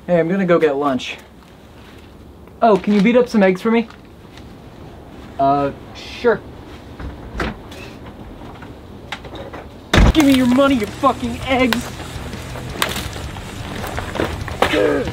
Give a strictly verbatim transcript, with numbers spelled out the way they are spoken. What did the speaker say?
Hey, I'm gonna go get lunch. Oh, can you beat up some eggs for me? Uh, sure. Give me your money, you fucking eggs!